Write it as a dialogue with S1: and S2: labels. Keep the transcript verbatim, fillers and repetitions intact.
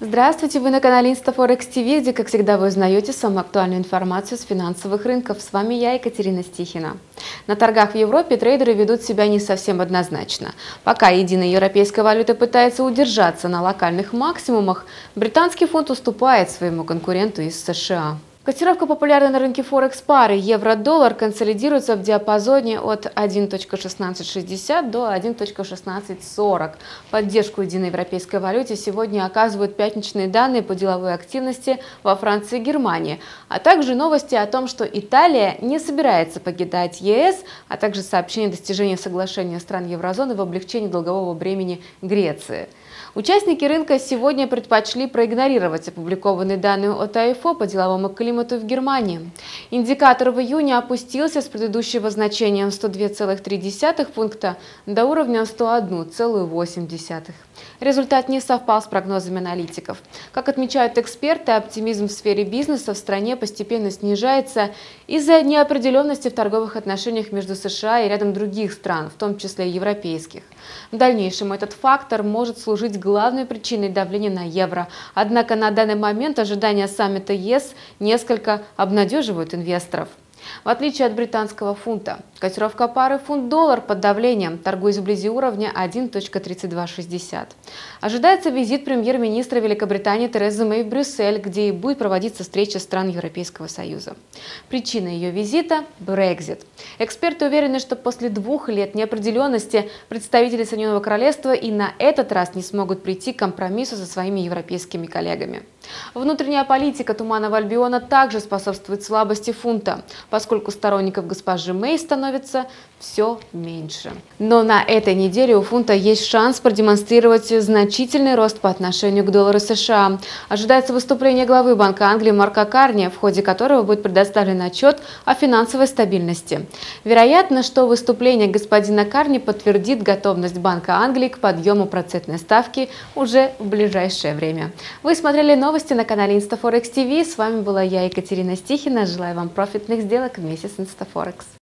S1: Здравствуйте, вы на канале InstaForex ти ви, где, как всегда, вы узнаете самую актуальную информацию с финансовых рынков. С вами я, Екатерина Стихина. На торгах в Европе трейдеры ведут себя не совсем однозначно. Пока единая европейская валюта пытается удержаться на локальных максимумах, британский фунт уступает своему конкуренту из США. Котировка популярной на рынке Форекс пары евро-доллар консолидируется в диапазоне от один точка шестнадцать шестьдесят до один точка шестнадцать сорок. Поддержку единой европейской валюте сегодня оказывают пятничные данные по деловой активности во Франции и Германии, а также новости о том, что Италия не собирается покидать ЕС, а также сообщение о достижении соглашения стран еврозоны в облегчении долгового бремени Греции. Участники рынка сегодня предпочли проигнорировать опубликованные данные от АИФО по деловому климату в Германии. Индикатор в июне опустился с предыдущего значения сто два целых три десятых пункта до уровня сто один целых восемь десятых. Результат не совпал с прогнозами аналитиков. Как отмечают эксперты, оптимизм в сфере бизнеса в стране постепенно снижается из-за неопределенности в торговых отношениях между США и рядом других стран, в том числе и европейских. В дальнейшем этот фактор может служить главной причиной давления на евро. Однако на данный момент ожидания саммита ЕС несколько обнадеживают инвесторов. В отличие от британского фунта, котировка пары фунт-доллар под давлением, торгуясь вблизи уровня один точка тридцать два шестьдесят. Ожидается визит премьер-министра Великобритании Терезы Мэй в Брюссель, где и будет проводиться встреча стран Европейского Союза. Причина ее визита – Брексит. Эксперты уверены, что после двух лет неопределенности представители Соединенного Королевства и на этот раз не смогут прийти к компромиссу со своими европейскими коллегами. Внутренняя политика Туманного Альбиона также способствует слабости фунта, поскольку сторонников госпожи Мэй становится все меньше. Но на этой неделе у фунта есть шанс продемонстрировать значительный рост по отношению к доллару США. Ожидается выступление главы Банка Англии Марка Карни, в ходе которого будет предоставлен отчет о финансовой стабильности. Вероятно, что выступление господина Карни подтвердит готовность Банка Англии к подъему процентной ставки уже в ближайшее время. Вы смотрели новости на канале InstaForex ти ви. С вами была я, Екатерина Стихина. Желаю вам профитных сделок вместе с InstaForex.